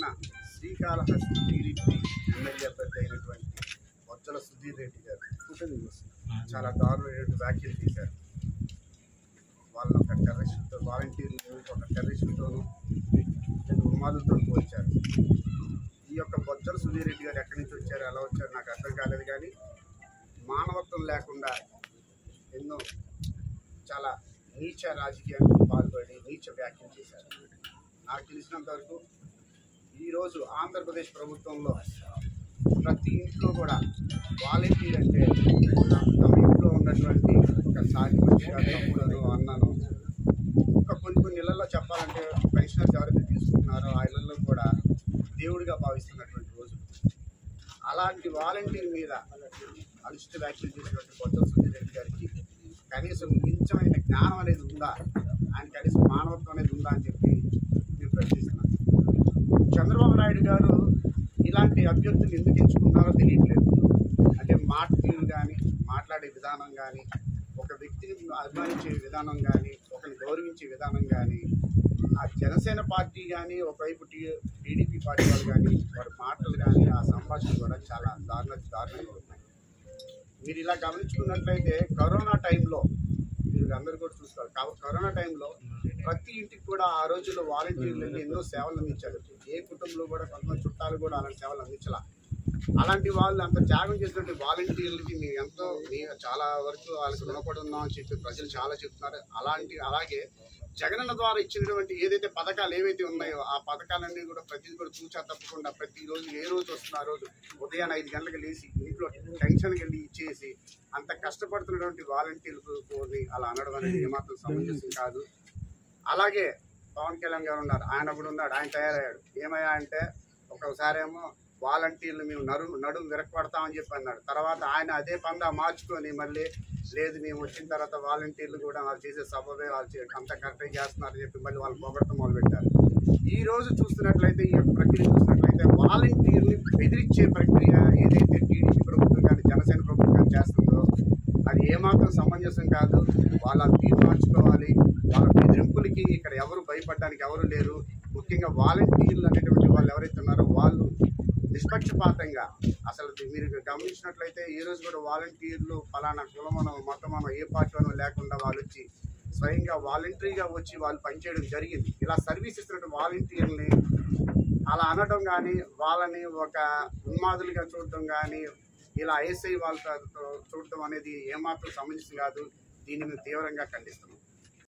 నిన్న Srikalahasti TDP MLA అభ్యర్థి అయినటువంటి బొజ్జల సుధీర్ రెడ్డి గారు చాలా దారుణమైన వ్యాఖ్యలు చేశారు. వాళ్ళని ఒక టెర్రరిస్టులతో, వాలంటీర్లు ఒక టెర్రరిస్టులతోనూ ఉన్మాదులతో పోల్చారు. ఈ యొక్క బొజ్జల సుధీర్ రెడ్డి గారు ఎక్కడి నుంచి వచ్చారు, ఎలా వచ్చారు నాకు అర్థం కాలేదు. కానీ మానవత్వం లేకుండా ఎన్నో చాలా నీచ రాజకీయానికి పాల్పడి నీచ వ్యాఖ్యలు చేశారు. నాకు తెలిసినంత వరకు ఈరోజు ఆంధ్రప్రదేశ్ ప్రభుత్వంలో ప్రతి ఇంట్లో కూడా వాలంటీర్ అంటే తమ ఇంట్లో ఉన్నటువంటి ఒక సాటి మనిషి, తమ్ముడను, అన్నను, ఇంకా కొన్ని ఇళ్లలో చెప్పాలంటే పెన్షనర్స్ ఎవరైతే తీసుకుంటున్నారో ఆ ఇళ్లలో కూడా దేవుడిగా భావిస్తున్నటువంటి రోజు. అలాంటి వాలంటీర్ మీద అనుచిత వ్యాఖ్యలు చేసినటువంటి బొజ్జల సుధీర్ రెడ్డి గారికి కనీసం ఇంచమైన జ్ఞానం అనేది ఉందా, ఆయన కనీసం మానవత్వం అనేది ఉందా అని చెప్పి నేను ప్రశ్నిస్తున్నాను. చంద్రబాబు నాయుడు గారు ఇలాంటి అభ్యర్థులు ఎందుకు ఎంచుకున్నారో తెలియట్లేదు. అంటే మాట తీరు కానీ, మాట్లాడే విధానం కానీ, ఒక వ్యక్తిని అభిమానించే విధానం కానీ, ఒకరిని గౌరవించే విధానం కానీ, ఆ జనసేన పార్టీ కానీ, ఒకవైపు టీడీపీ పార్టీ వాళ్ళు కానీ, వారి మాటలు కానీ, ఆ సంభాషణలు కూడా చాలా దారుణంగా ఉన్నాయి. మీరు ఇలా గమనించుకున్నట్లయితే కరోనా టైంలో మీరు అందరూ కూడా చూస్తారు. కరోనా టైంలో ప్రతి ఇంటికి కూడా ఆ రోజుల్లో వాలంటీర్లు ఎన్నో సేవలు అందించారు. ఏ కుటుంబంలో కూడా కొంతమంది చుట్టాలు కూడా అలాంటి సేవలు అందించాల. అలాంటి వాళ్ళు అంత త్యాగం చేసినటువంటి వాలంటీర్లకి మేము చాలా వరకు వాళ్ళకి రుణపడి ఉన్నాం అని చెప్పి ప్రజలు చాలా చెప్తున్నారు. అలాగే జగనన్న ద్వారా ఇచ్చినటువంటి ఏదైతే పథకాలు ఏవైతే ఉన్నాయో ఆ పథకాలన్నీ కూడా ప్రతిదీ కూడా చూచా తప్పకుండా ప్రతిరోజు ఏ రోజు వస్తున్న ఆ రోజు ఉదయాన్నే 5 గంటలకు లేచి ఇంట్లో టెన్షన్కి వెళ్ళి ఇచ్చేసి అంత కష్టపడుతున్నటువంటి వాలంటీర్లకు అలా అనడం అనేది ఏమాత్రం సమంజసం కాదు. అలాగే పవన్ కళ్యాణ్ గారు ఉన్నారు, ఆయన కూడా ఉన్నాడు, ఆయన తయారయ్యాడు. ఏమయ్యా అంటే ఒకసారి ఏమో వాలంటీర్లు మేము నడుము విరక్పడతామని చెప్పి అన్నాడు. తర్వాత ఆయన అదే పందా మార్చుకొని మళ్ళీ లేదు మేము వచ్చిన తర్వాత వాలంటీర్లు కూడా వాళ్ళు చేసే సభవే వాళ్ళు అంత కరెక్ట్గా చేస్తున్నారని చెప్పి మళ్ళీ వాళ్ళు పొగడటం మొదలుపెట్టారు. ఈ రోజు చూస్తున్నట్లయితే ఈ యొక్క ప్రక్రియ చూసినట్లయితే వాలంటీర్ని బెదిరించే ప్రక్రియ ఏదైతే టీడీపీ ప్రభుత్వం కానీ జనసేన ప్రభుత్వం కానీ చేస్తుందో అది ఏమాత్రం సమంజసం కాదు. వాళ్ళ తీరు మార్చుకోవాలి. వాళ్ళ బెదిరింపులకి ఇక్కడ ఎవరు భయపడడానికి ఎవరు లేరు. ముఖ్యంగా వాలంటీర్లు అనేటువంటి వాళ్ళు ఎవరైతే ఉన్నారో వాళ్ళు నిష్పక్షపాతంగా అసలు మీరు గమనించినట్లయితే ఈ రోజు కూడా వాలంటీర్లు ఫలానా కులమనో మతమనో ఏ పార్టీనో లేకుండా వాళ్ళు వచ్చి స్వయంగా వాలంటరీగా వచ్చి వాళ్ళు పనిచేయడం జరిగింది. ఇలా సర్వీస్ ఇస్తున్న వాలంటీర్ని అలా అనడం కానీ, వాళ్ళని ఒక ఉన్మాదులుగా చూడటం కానీ, ఇలా ఐఎస్ఐ వాళ్ళతో చూడటం అనేది ఏమాత్రం సమంజసం కాదు. దీన్ని మేము తీవ్రంగా ఖండిస్తున్నాం.